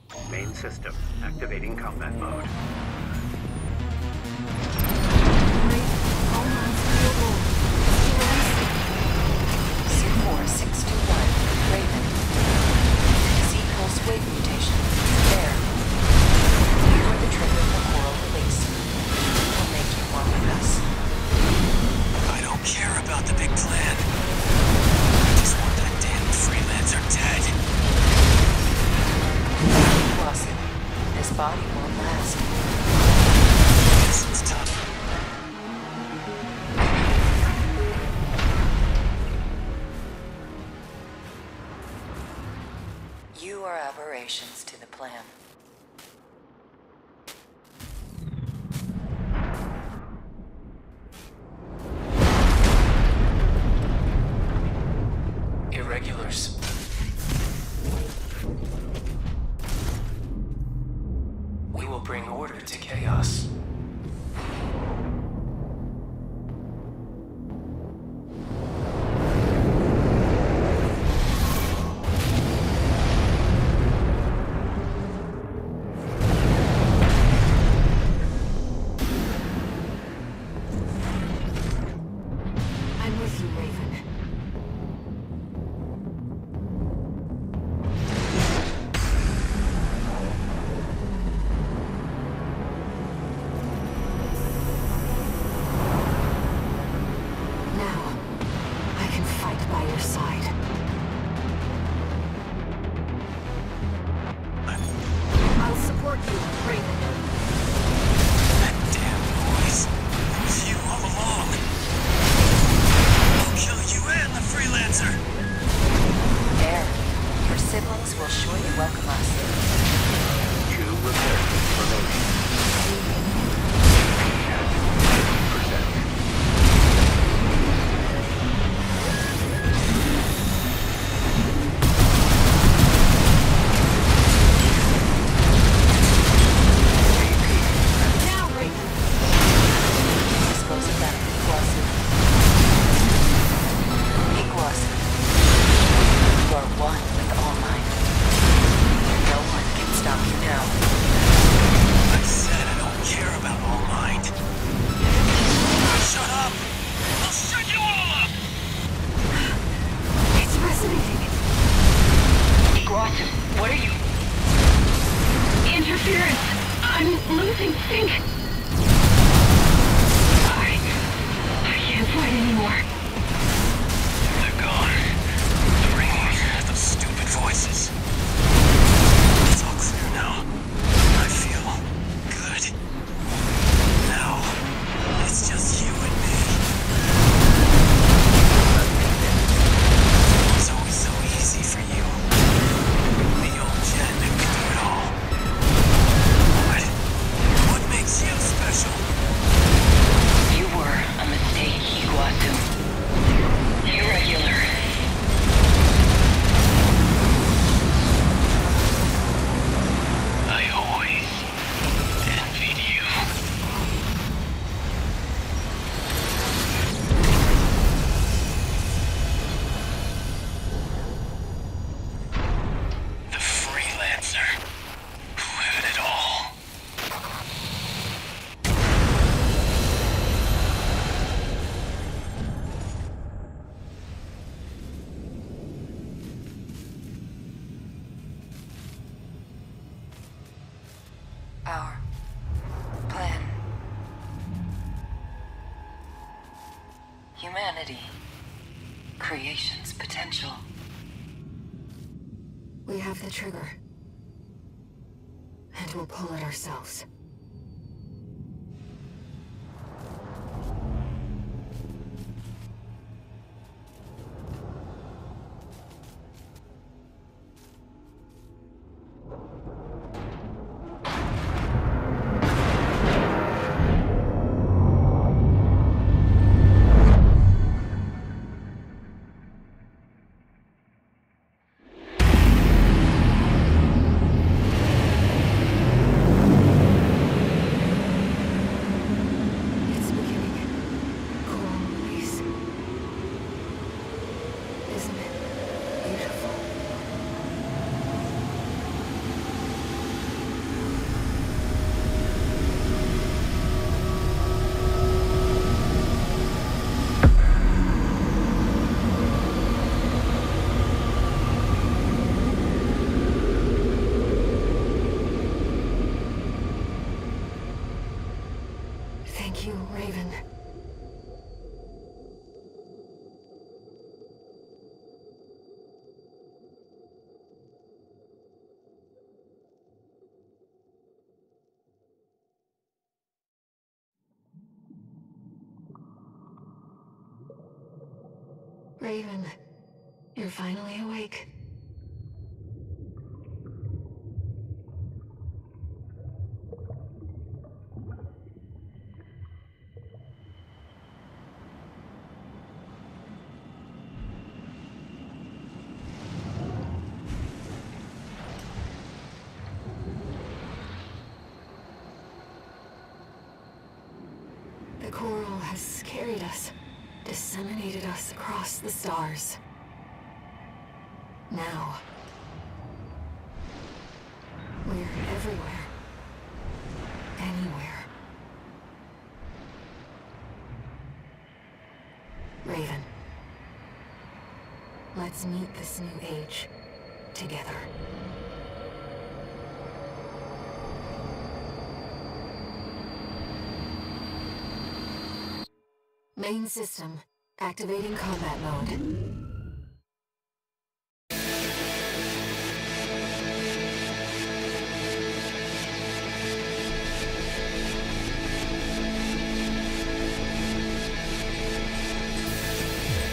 Main system, activating combat mode. C4621, Raven. Z-pulse wave mutation. There. You are the trigger for coral release. We'll make you one with us. I don't care about the big plan. I just want that damn freelancer dead. Lawson, this body won't last. This is tough. You are aberrations to the plan. Irregulars. We will bring order to chaos. I'm with you, Raven. Now, I can fight by your side. I'll support you, Raven. That damn noise. It was you all along. I'll kill you and the freelancer. There. Your siblings will surely welcome us. 2 reporting promotion. Percent. Now, Raven! Dispose of that, Iguazu. Iguazu. You are one with All Might. No one can stop you now. I said I don't care about All Might. Shut up! I'll shut you all up! It's resonating. Iguazu, what are you? Interference! I'm losing sync! I can't fight anymore. They're gone. The ringing, those stupid voices. It's all clear now. I feel good. Now, it's just you and me. It was always so easy for you. The old Jen that could do it all. What makes you special? You were a mistake, Iguazu. Irregular. I always envied you. The freelancer. Who had it all? Our plan. Humanity. Creation's potential. We have the trigger. And we'll pull it ourselves. Raven. Raven, you're finally awake. The coral has carried us, disseminated us across the stars. Now, we're everywhere. Anywhere. Raven, let's meet this new age together. Main system, activating combat mode.